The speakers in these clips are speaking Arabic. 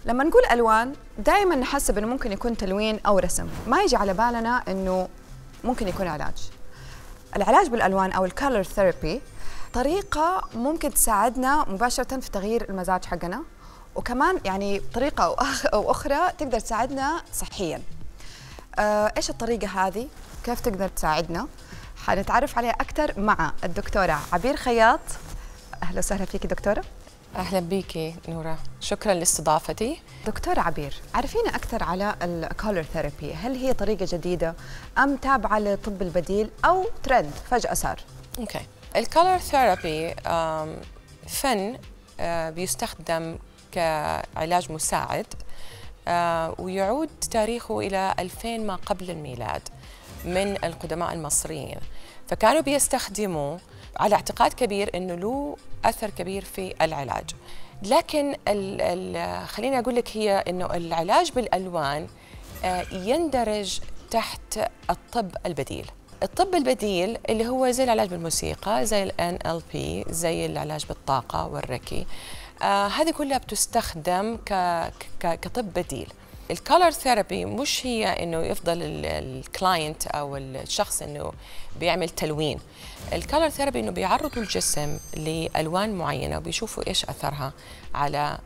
لما نقول ألوان دائما نحسب إنه ممكن يكون تلوين أو رسم، ما يجي على بالنا إنه ممكن يكون علاج. العلاج بالألوان أو الكالر ثيرابي طريقة ممكن تساعدنا مباشرة في تغيير المزاج حقنا، وكمان يعني طريقة أو أخرى تقدر تساعدنا صحياً. إيش الطريقة هذه؟ كيف تقدر تساعدنا؟ حنتعرف عليها أكثر مع الدكتورة عبير خياط. أهلا وسهلا فيكي دكتورة. أهلا بيكي نورة، شكرا لاستضافتي. دكتورة عبير، عرفينا أكثر على الكولر ثيرابي، هل هي طريقة جديدة أم تابعة للطب البديل أو ترند فجأة صار؟ اوكي، الكولر ثيرابي فن بيستخدم كعلاج مساعد، ويعود تاريخه إلى 2000 ما قبل الميلاد من القدماء المصريين، فكانوا بيستخدموه على اعتقاد كبير أنه له أثر كبير في العلاج. لكن خليني أقول لك هي أنه العلاج بالألوان يندرج تحت الطب البديل. الطب البديل اللي هو زي العلاج بالموسيقى، زي ال NLP، زي العلاج بالطاقة والريكي، هذه كلها بتستخدم كطب بديل. الكولر ثيرابي مش هي انه يفضل الكلاينت او الشخص انه بيعمل تلوين. الكولر ثيرابي انه بيعرضوا الجسم لالوان معينه وبيشوفوا ايش اثرها على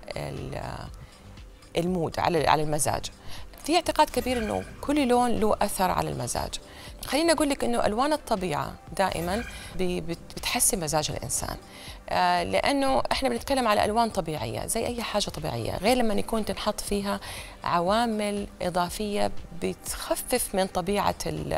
المود، على المزاج. في اعتقاد كبير انه كل لون له اثر على المزاج. خليني اقول لك انه الوان الطبيعه دائما بتحسن مزاج الانسان، لانه احنا بنتكلم على الوان طبيعيه زي اي حاجه طبيعيه، غير لما يكون تنحط فيها عوامل اضافيه بتخفف من طبيعه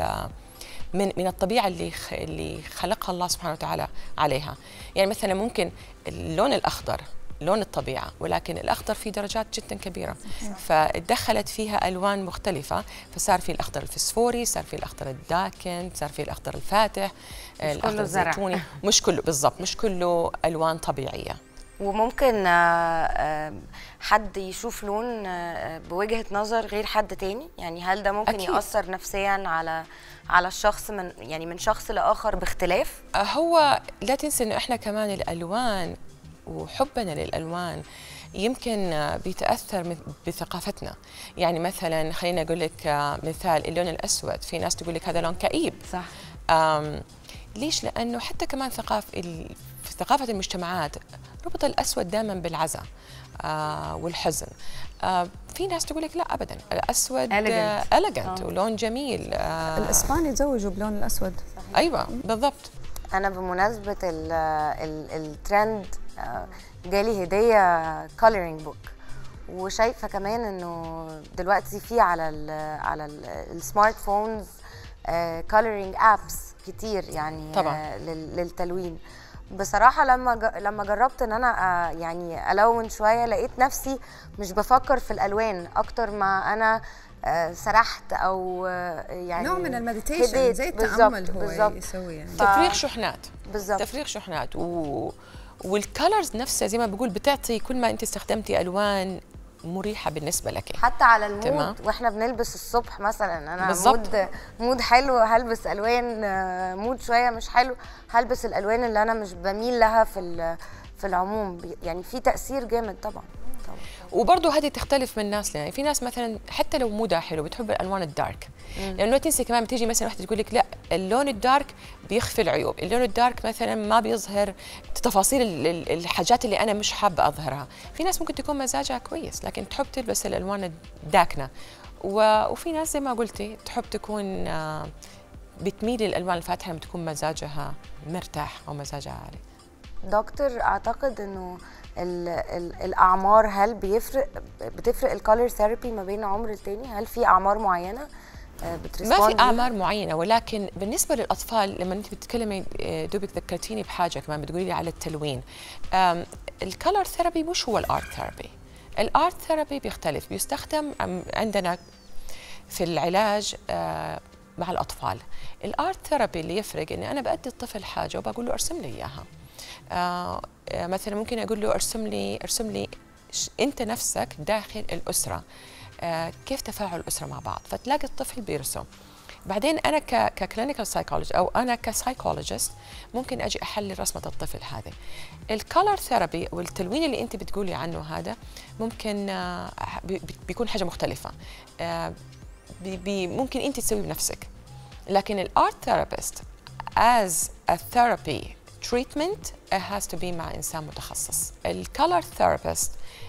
من الطبيعه اللي خلقها الله سبحانه وتعالى عليها. يعني مثلا ممكن اللون الاخضر لون الطبيعة، ولكن الأخضر فيه درجات جدا كبيرة، فدخلت فيها ألوان مختلفة، فصار في الأخضر الفسفوري، صار في الأخضر الداكن، صار في الأخضر الفاتح، الأخضر الزيتوني. مش كله بالضبط، مش كله ألوان طبيعية. وممكن حد يشوف لون بوجهة نظر غير حد تاني، يعني هل ده ممكن أكيد يأثر نفسيا على الشخص من شخص لآخر باختلاف؟ هو لا تنسى إنه إحنا كمان الألوان وحبنا للألوان يمكن بيتأثر بثقافتنا. يعني مثلا خلينا أقول لك مثال، اللون الأسود، في ناس تقول لك هذا لون كئيب، صح. ليش؟ لأنه حتى كمان في ثقافة المجتمعات ربط الأسود دائما بالعزاء والحزن. في ناس تقول لك لا أبدا، الأسود إليجنت ولون جميل. الإسبان يتزوجوا بلون الأسود. صحيح. أيوة بالضبط. أنا بمناسبة الترند جالي هدية coloring book، وشايفة كمان إنه دلوقتي في على السمارت فونز coloring apps كتير يعني طبعا. للتلوين. بصراحة لما جربت إن أنا يعني ألون شوية، لقيت نفسي مش بفكر في الألوان أكتر ما أنا سرحت أو يعني نوع من المديتيشن، زي التأمل هو يسوي يعني. تفريغ شحنات. بالضبط، تفريغ شحنات. والكالرز نفسها زي ما بقول بتعطي، كل ما انت استخدمتي الوان مريحه بالنسبه لك، حتى على المود. تمام. واحنا بنلبس الصبح مثلا، انا بالزبط. مود حلو هلبس الوان، مود شويه مش حلو هلبس الالوان اللي انا مش بميل لها في العموم. يعني في تاثير جامد طبعا. وبرضه هذه تختلف من ناس، يعني في ناس مثلا حتى لو مودها حلو بتحب الالوان الدارك، لانه تنسي كمان بتيجي مثلا واحده تقول لك لا اللون الدارك بيخفي العيوب، اللون الدارك مثلا ما بيظهر تفاصيل الحاجات اللي انا مش حابه اظهرها. في ناس ممكن تكون مزاجها كويس لكن تحب تلبس الالوان الداكنه، وفي ناس زي ما قلتي تحب تكون بتميل للالوان الفاتحه لما تكون مزاجها مرتاح او مزاجها عالي. دكتور، اعتقد انه الاعمار، هل بتفرق الكولر ثيرابي ما بين عمر التاني؟ هل في اعمار معينه ما في اعمار معينه، ولكن بالنسبه للاطفال لما انت بتتكلمي دوبك ذكرتيني بحاجه كمان بتقولي لي على التلوين. الكولر ثيرابي مش هو الارت ثيرابي. الارت ثيرابي بيختلف، بيستخدم عندنا في العلاج مع الاطفال. الارت ثيرابي اللي يفرق اني انا بادي الطفل حاجه وبقول له ارسم لي اياها. مثلا ممكن اقول له ارسم لي انت نفسك داخل الاسره، كيف تفاعل الاسره مع بعض، فتلاقي الطفل بيرسم. بعدين انا ككلينيكال سايكولوجي او انا كسايكولوجيست ممكن اجي احلل رسمه الطفل هذه. الكولر ثيرابي والتلوين اللي انت بتقولي عنه هذا ممكن بيكون حاجه مختلفه، ممكن انت تسويه بنفسك، لكن الارت ثيرابيست as a therapy treatment it has to be مع انسان متخصص. الكولر ثيرابيست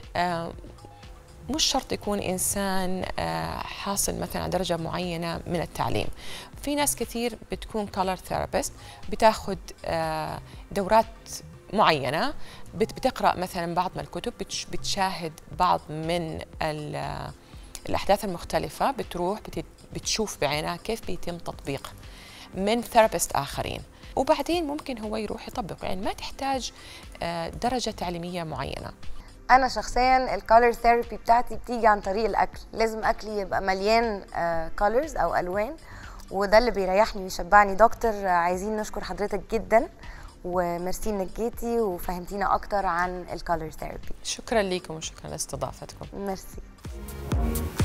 مش شرط يكون إنسان حاصل مثلا على درجة معينة من التعليم. في ناس كثير بتكون color therapist بتاخد دورات معينة، بتقرأ مثلا بعض من الكتب، بتشاهد بعض من الأحداث المختلفة، بتروح بتشوف بعينها كيف بيتم تطبيق من ثيرابيست آخرين، وبعدين ممكن هو يروح يطبق. يعني ما تحتاج درجة تعليمية معينة. انا شخصيا الكولر ثيرابي بتاعتي بتيجي عن طريق الاكل، لازم اكلي يبقى مليان كولرز او الوان، وده اللي بيريحني ويشبعني. دكتور عايزين نشكر حضرتك جدا وميرسي انك جيتي وفهمتينا اكتر عن الكولر ثيرابي. شكرا لكم وشكرا لاستضافتكم. ميرسي.